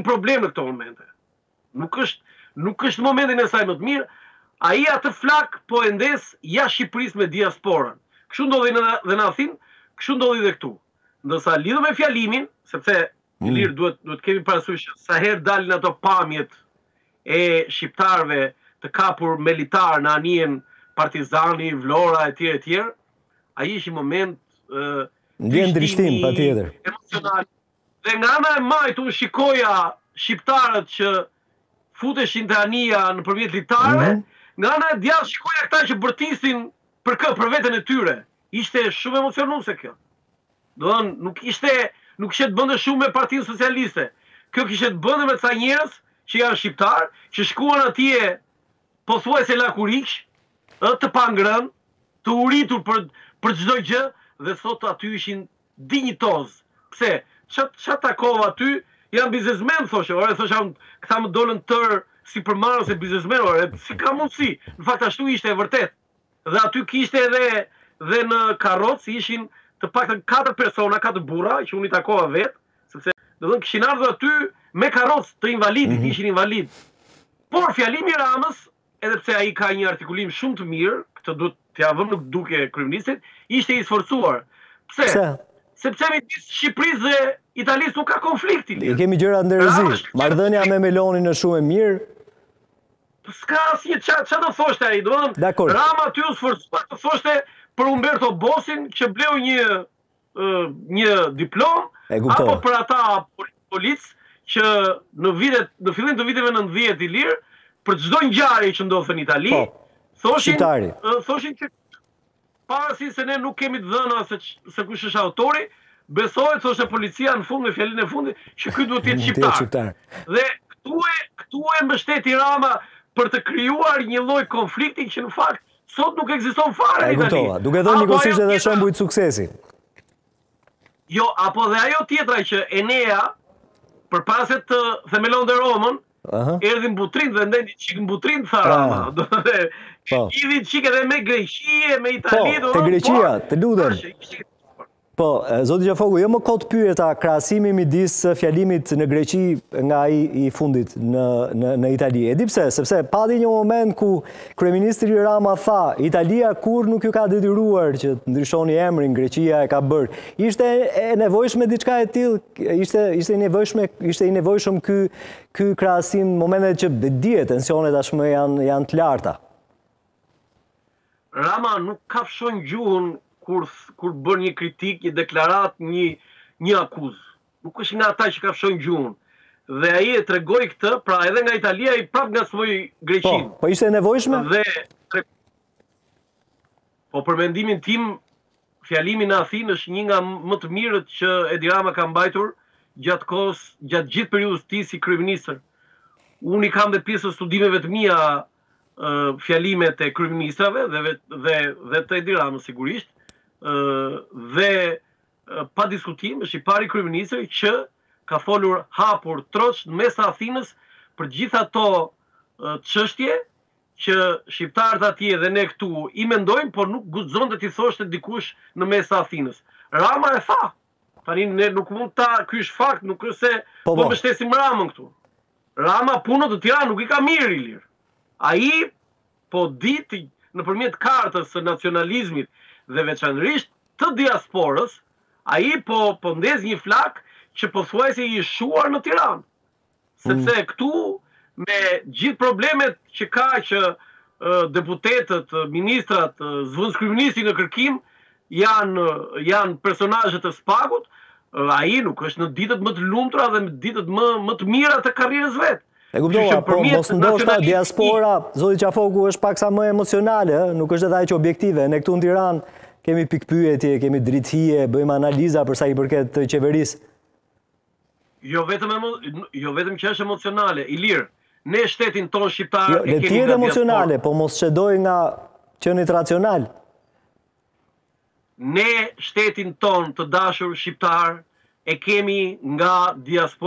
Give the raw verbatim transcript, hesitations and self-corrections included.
problem në këto momente. Nuk është, nuk është momentin e saj më të mirë, ai atë flak po e ndes jashtë Shqipërisë me diasporën. Kështu ndodhi dhe në Athinë, kështu ndodhi dhe këtu. Ndërsa lidhur me fjalimin, sepse mm. Ilir duhet duhet kemi parasysh sa herë dalin ato pamjet e shqiptarëve të kapur militar në anijen Partizani, Vlora etj etj. Ai ishte një moment ë ndjen ndrishtim patjetër. Emocional. Dhe nga ana e majt unë shikoja shqiptarët që futeshin te anija nëpërmjet litarëve, mm -hmm. nga ana e djathtë shikoja këta që bërtisin për kë, për veten e tyre. Ishte shumë emocionuese kjo. Do të thonë, nuk ishte nuk kishte të bënte shumë me Partinë Socialiste. Kjo kishte të bënte me ca njerëz që janë shqiptar, që shkuan atje pothuajse lakuriq, të pangrën, të uritur për për çdo gjë dhe thotë aty ishin dinjitoz. Pse? Çfarë takova aty? Janë biznesmen, thoshe. Ore, thosha, këta më dolën tër si përmarrës e biznesmen, ore, si ka mundësi? Në fakt ashtu ishte e vërtet. Dhe aty kishte edhe dhe në karrocë ishin të paktën katër persona, katër burra, që unë i takova vetë, sepse do të thonë kishin ardhur aty me karrocë të invalidit, mm -hmm. ishin invalid. Por fjalimi i Ramës, edhe pse ai ka një artikulim shumë të mirë, këtë duhet t'ia vëm nuk duke kryeministit, ishte i sforcuar. Pse? Pse? Sepse midis Shqipërisë dhe Italisë nuk ka konflikti. I kemi gjëra ndërzi. Marrëdhënia me Melonin është shumë e mirë. S'ka asnjë çfarë çfarë do thoshte ai, do të thonë Rama aty u sforcua të thoshte për Umberto Bossin që bleu një uh, një diplomë apo për ata polic që në vitet në fillim të viteve nëntëdhjetë i lirë për çdo ngjarje që ndodhte në Itali, po, thoshin uh, thoshin që parasi se ne nuk kemi të dhëna se, se kush është autori, besohet, thoshte policia në fund me fjalën e fundit, që ky duhet të jetë shqiptar. Dhe këtu e këtu e mbështeti Rama për të krijuar një lloj konflikti që në fakt sot nuk ekziston fare në Itali. Duke dhënë njëkohësisht edhe shembull të suksesi. Jo, apo dhe ajo tjetra që Enea përpara se të themelonte Romën, erdhi mbutrin dhe ndeni çik mbutrin tha Rama. Do të thotë, idhi çik edhe me Greqi, me Itali, do të thotë. Po, te Greqia, të lutem. Po, zoti Gjafoku, jo më kot pyeta krahasimi midis fjalimit në Greqi nga ai i fundit në në në Itali. E di pse, sepse pati një moment ku kryeministri Rama tha, Italia kur nuk ju ka detyruar që të ndryshoni emrin, Greqia e ka bërë. Ishte e nevojshme diçka e tillë? Ishte ishte i nevojshme, ishte i nevojshëm ky ky krahasim momentet që dihet tensionet tashmë janë janë të larta. Rama nuk ka fshon gjuhën kur kur bën një kritik, një deklarat, një një akuzë. Nuk është nga ata që ka fshon gjuhën. Dhe ai e tregoi këtë, pra edhe nga Italia i prap ngacmoi Greqinë. Po, po ishte e nevojshme? Dhe po për mendimin tim, fjalimi në Athinë është një nga më të mirët që Edi Rama ka mbajtur gjatë kohës, gjatë gjithë periudhës së tij si kryeministër. Unë i kam dhe pjesë të studimeve të mia uh, fjalimet e kryeministrave dhe dhe dhe të Edi Ramës sigurisht. Uh, dhe uh, pa diskutim është i pari kryeministri që ka folur hapur troç në mes të Athinës për gjithë ato çështje uh, që shqiptarët atje dhe ne këtu i mendojmë, por nuk guxonte t'i thoshte dikush në mes të Athinës. Rama e tha. Tani ne nuk mund ta, ky është fakt, nuk është se po, po mbështesim Ramën këtu. Rama punën të Tiranës nuk i ka mirë i lirë. Ai po ditë nëpërmjet kartës së nacionalizmit dhe veçanërisht të diasporës, ai po po ndez një flak që pothuajse i shuar në Tiranë. Sepse mm. këtu me gjithë problemet që ka që uh, deputetët, ministrat, uh, zvendës kryeministri në kërkim janë janë personazhe të spagut, uh, ai nuk është në ditët më të lumtura dhe në ditët më më të mira të karrierës vet. E kuptova, po mos ndoshta diaspora, zoti Qafoku është paksa më emocionale, nuk është edhe aq objektive. Ne këtu në Tiranë kemi pikpyetje, kemi drithije, bëjmë analiza për sa i përket të qeverisë. Jo vetëm jo vetëm që është emocionale, i lirë. Ne shtetin ton shqiptar jo, e kemi tjetë emocionale, po mos çedoj nga qenit racional. Ne shtetin ton të dashur shqiptar e kemi nga diaspora